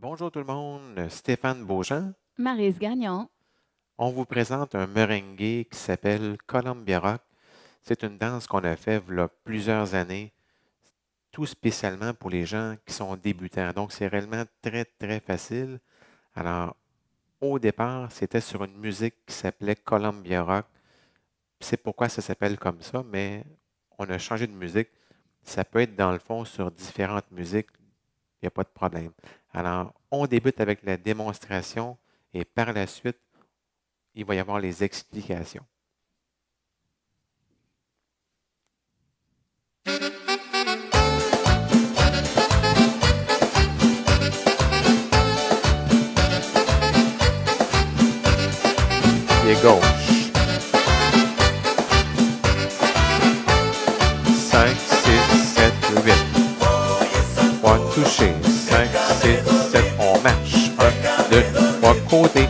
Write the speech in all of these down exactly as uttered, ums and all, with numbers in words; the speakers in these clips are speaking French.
Bonjour tout le monde, Stéphane Beauchamp. Maryse Gagnon. On vous présente un merengue qui s'appelle Columbia Rock. C'est une danse qu'on a fait il y a plusieurs années, tout spécialement pour les gens qui sont débutants. Donc, c'est réellement très, très facile. Alors, au départ, c'était sur une musique qui s'appelait Columbia Rock. C'est pourquoi ça s'appelle comme ça, mais on a changé de musique. Ça peut être dans le fond sur différentes musiques. Il n'y a pas de problème. Alors, on débute avec la démonstration et par la suite, il va y avoir les explications. Pied gauche. cinq, six, sept, huit. Trois touchés. cinq, six, sept. On marche. un, deux, trois côtés.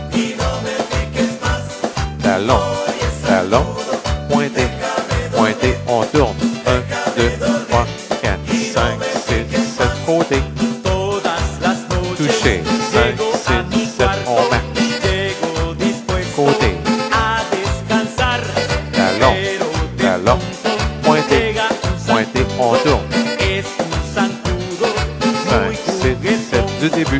Talon, talon, pointé, pointé, on tourne. un, deux, trois, quatre, cinq, six, sept, côté. Touché, cinq, six, sept, on marche. Côté. Talon, talon, pointé, pointé, on tourne. cinq, six, sept, du début.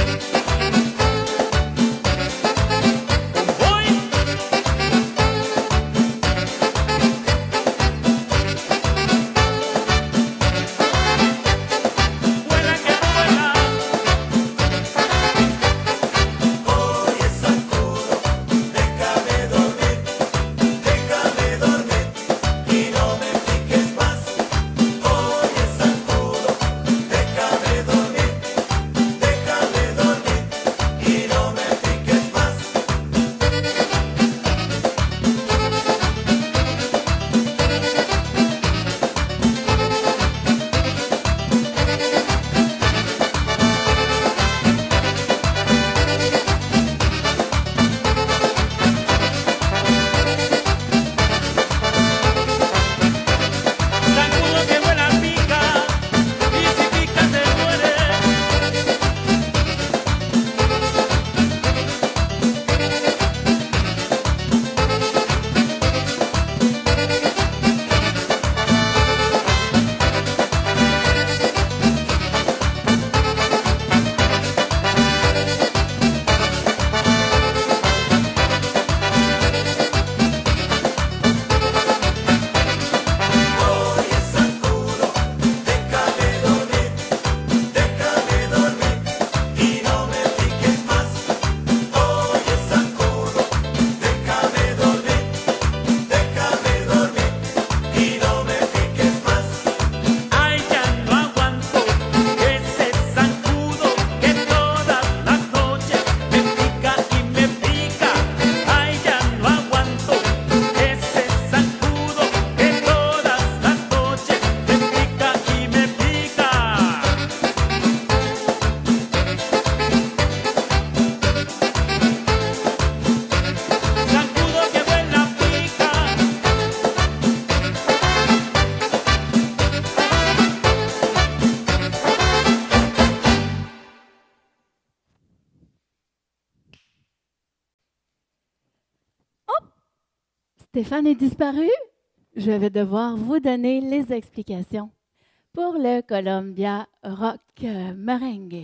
Stéphane est disparu. Je vais devoir vous donner les explications pour le Columbia Rock Merengue.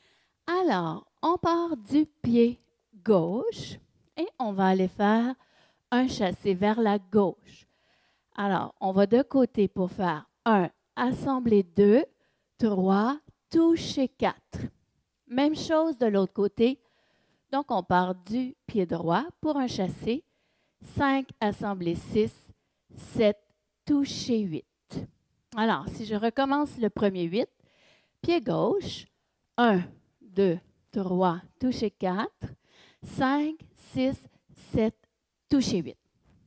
Alors, on part du pied gauche et on va aller faire un chassé vers la gauche. Alors, on va de côté pour faire un, assembler deux, trois, toucher quatre. Même chose de l'autre côté. Donc, on part du pied droit pour un chassé. cinq, assembler six, sept, toucher huit. Alors, si je recommence le premier huit, pied gauche, un, deux, trois, toucher quatre, cinq, six, sept, toucher huit.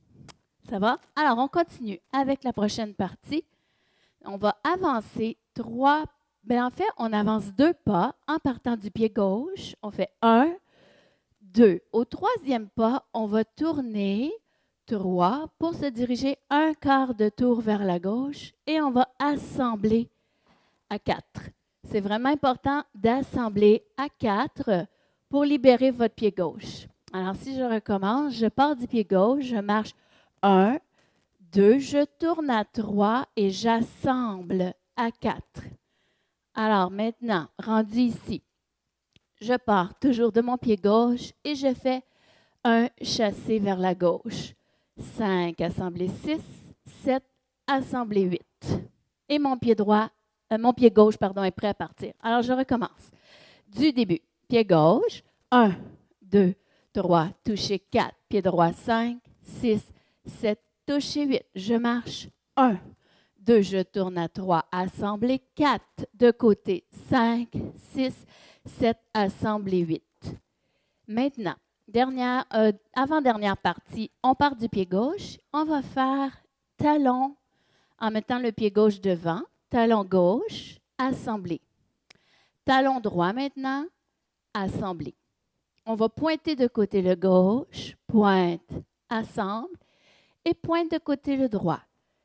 Ça va? Alors, on continue avec la prochaine partie. On va avancer trois, bien en fait, on avance deux pas en partant du pied gauche. On fait un, deux. Au troisième pas, on va tourner trois pour se diriger un quart de tour vers la gauche et on va assembler à quatre. C'est vraiment important d'assembler à quatre pour libérer votre pied gauche. Alors, si je recommence, je pars du pied gauche, je marche un, deux, je tourne à trois et j'assemble à quatre. Alors, maintenant, rendu ici, je pars toujours de mon pied gauche et je fais un chassé vers la gauche. cinq, assemblé six, sept, assemblé huit. Et mon pied droit, euh, mon pied gauche, pardon, est prêt à partir. Alors, je recommence. Du début, pied gauche, un, deux, trois, toucher quatre, pied droit cinq, six, sept, toucher huit. Je marche un, deux, je tourne à trois, assemblé quatre, de côté cinq, six, sept, assemblé huit. Maintenant, dernière, euh, avant-dernière partie, on part du pied gauche, on va faire talon en mettant le pied gauche devant, talon gauche, assemblé. Talon droit maintenant, assemblé. On va pointer de côté le gauche, pointe, assemble, et pointe de côté le droit.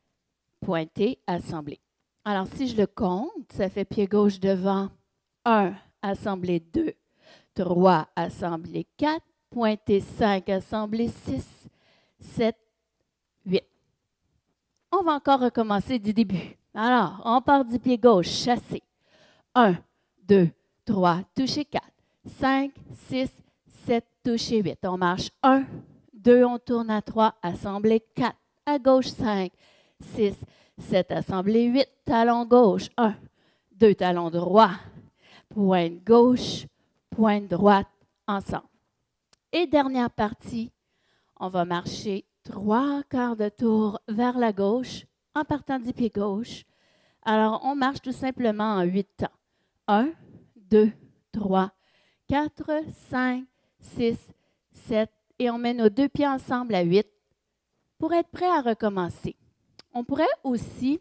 Pointer, assembler. Alors, si je le compte, ça fait pied gauche devant, un, assemblé deux, trois, assemblé quatre, pointer cinq, assemblé six, sept, huit. On va encore recommencer du début. Alors, on part du pied gauche, chassé. un, deux, trois, toucher quatre, cinq, six, sept, toucher huit. On marche un, deux, on tourne à trois, assemblé quatre, à gauche cinq, six, sept, assemblé huit, talon gauche, un, deux, talon droit, pointe gauche, pointe droite, ensemble. Et dernière partie, on va marcher trois quarts de tour vers la gauche en partant du pied gauche. Alors, on marche tout simplement en huit temps. un, deux, trois, quatre, cinq, six, sept, et on met nos deux pieds ensemble à huit pour être prêt à recommencer. On pourrait aussi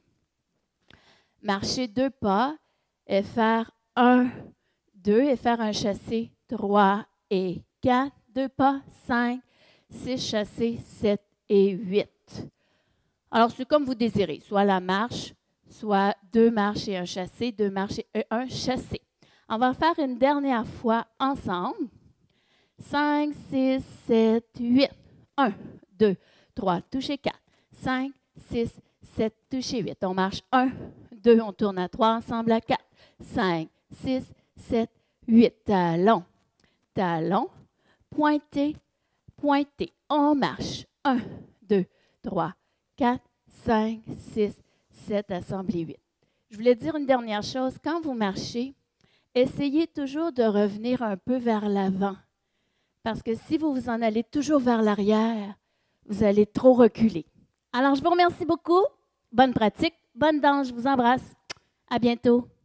marcher deux pas et faire un, deux et faire un chassé, trois et quatre, deux pas, cinq, six chassés, sept et huit. Alors, c'est comme vous désirez, soit la marche, soit deux marches et un chassé, deux marches et un chassé. On va faire une dernière fois ensemble. cinq, six, sept, huit. un, deux, trois, toucher quatre. cinq, six, sept, toucher huit. On marche un, deux, on tourne à trois, ensemble à quatre. cinq, six, sept, huit. Talon, talon, pointé, pointé. On marche un, deux, trois, quatre, cinq, six, sept, assemblée huit. Je voulais dire une dernière chose. Quand vous marchez, essayez toujours de revenir un peu vers l'avant. Parce que si vous vous en allez toujours vers l'arrière, vous allez trop reculer. Alors, je vous remercie beaucoup. Bonne pratique, bonne danse. Je vous embrasse. À bientôt.